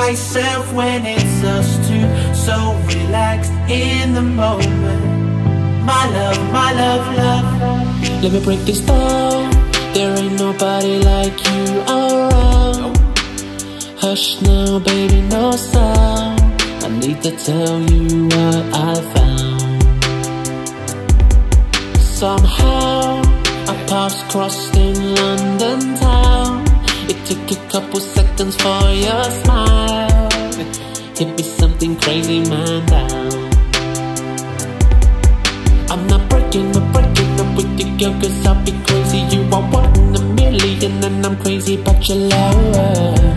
myself when it's us two, so relaxed in the moment. My love, love. Let me break this down. There ain't nobody like you around. Hush now, baby, no sound. I need to tell you what I found. Somehow our paths crossed in London town. It took a couple seconds for your smile. Hit me something crazy, man, down. I'm not breaking up with you, girl, cause I'll be crazy. You are one in a million and I'm crazy about your love.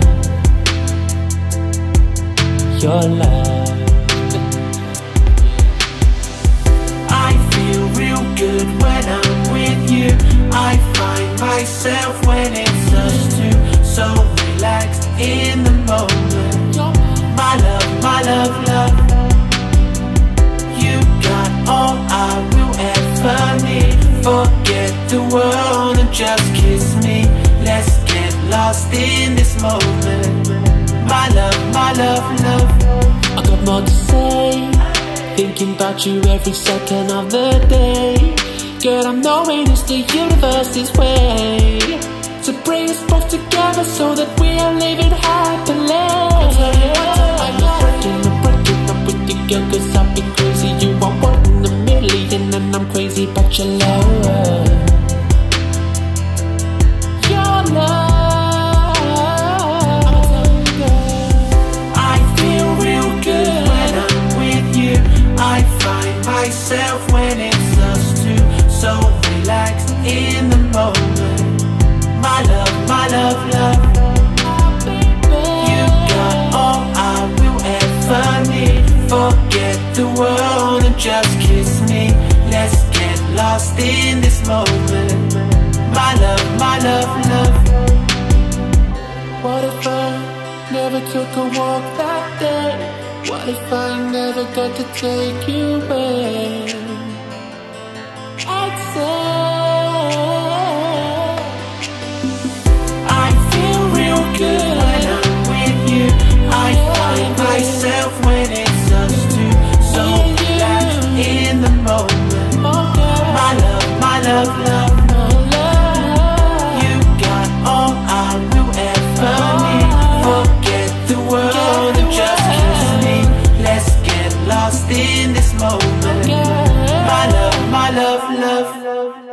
Your love. I feel real good when I'm with you. I find myself when it's us two, so relaxed in the moment. My love, love. You got all I will ever need. Forget the world and just kiss me. Let's get lost in this moment. My love, love. I got more to say, thinking about you every second of the day. Girl, I'm knowing it's the universe's way to bring us both together so that we are living happily. I'm not breaking up with you, girl, cause I'll be crazy. You are one in a million and I'm crazy about your love. Your love. Myself when it's us two, so relaxed in the moment. My love, love. You got all I will ever need. Forget the world and just kiss me. Let's get lost in this moment. My love, love. What if I never took a walk that day? What if I never got to take you away? I'd say I feel real good when I'm with you. I find myself when it's us two, so relaxed in the moment. My love, love. You got all I will ever need. Forget the world and just lost in this moment. My love, love.